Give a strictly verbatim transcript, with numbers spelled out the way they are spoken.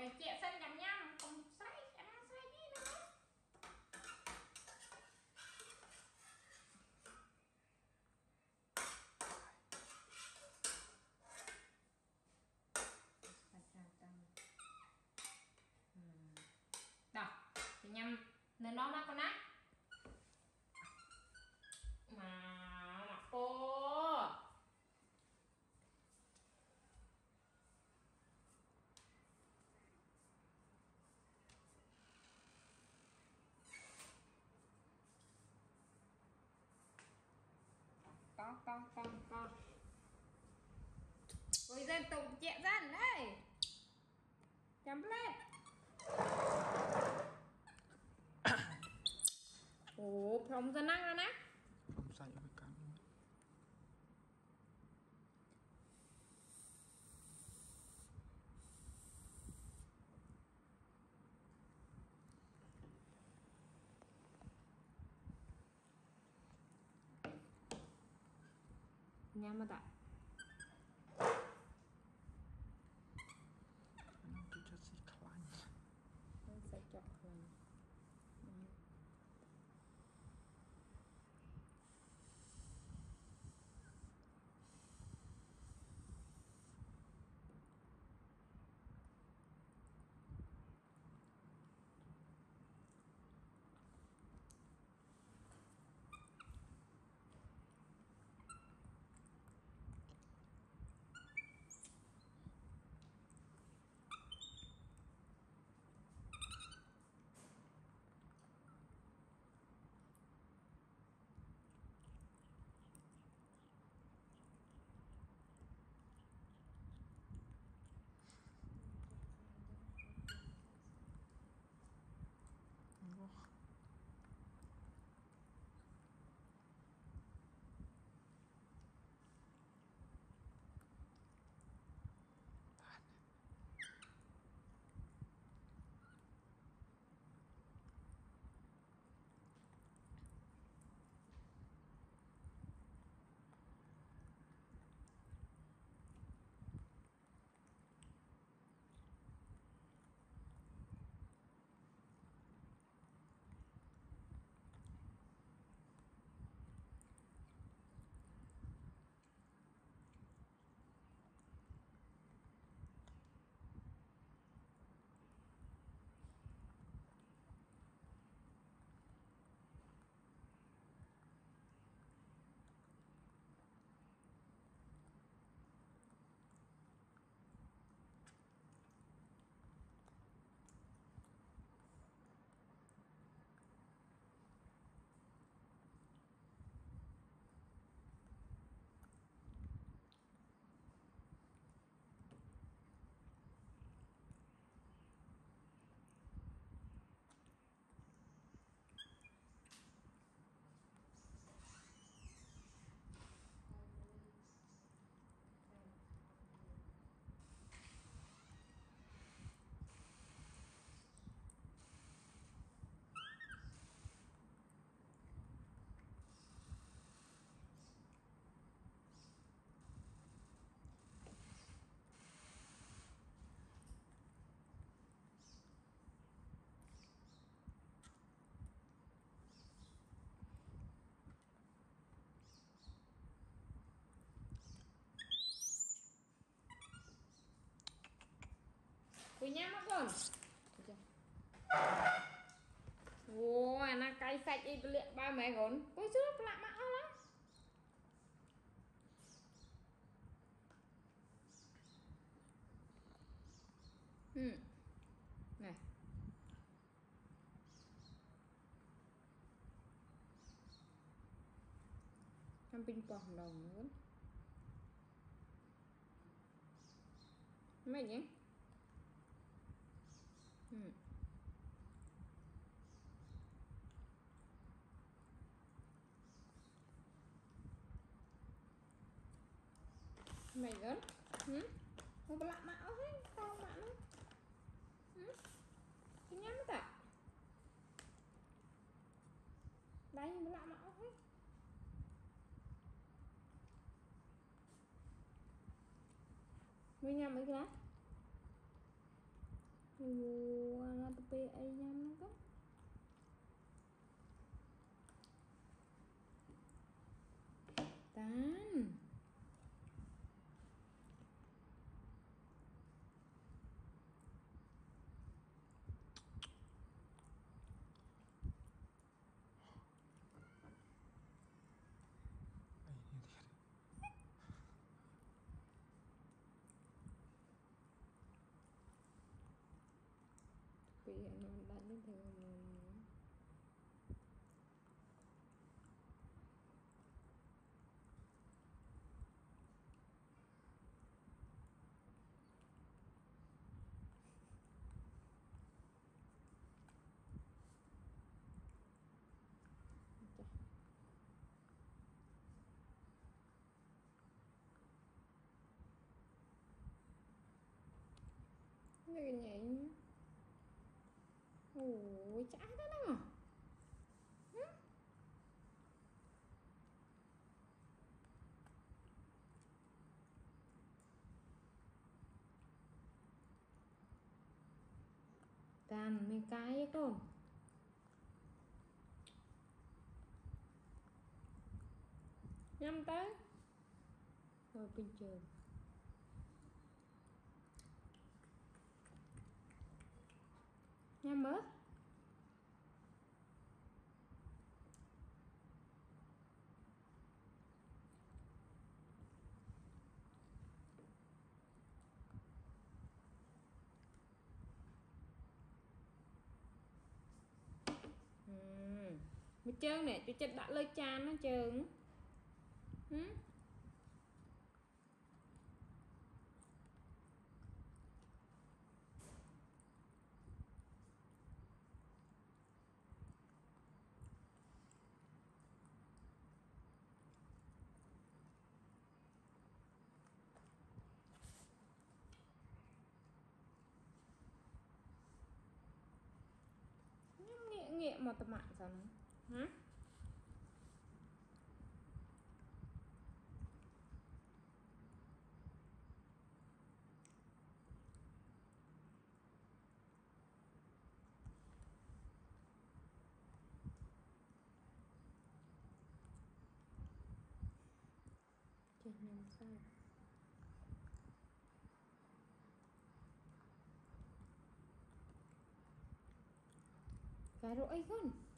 phải chẹt xanh nhằm nhằm không say ăn say đi nữa đó thì nhằm nên nó nó con nát mà mà cô con con con con rồi dân tụng chẹt dân đây chấm lên ồ không ra năng ra nè không sai với cắn nhắm mà tại nó cứ cho xí khăn nó sẽ chọc khăn Quý nhá mắc rồi ôi nó cay sạch đi liện ba mẹ gốn ôi chứ lạ mạ lắm ừ. Này trong pin pong đồng nữa mấy nhỉ ừ. Mày gớn ừ. Một lạ mạ hết tao mạ nữa ừ. Cái nhắm cả đây một lạ mạ hết nguyên nhà mấy cái đó Ủa, nó tập bê ấy nhắm nó tan Ấy như thế. vì nó đánh đến thường mình cái nhảy ủa chả đó đâu tan mấy cái con nhắm tới rồi bình thường nhắm bớt ừ. Mà trơn nè tôi chết đã lơi chan nó trơn ừ? Nghĩa nghĩa mà tầm mạng sao nó hả trên năm sao cái rỗi con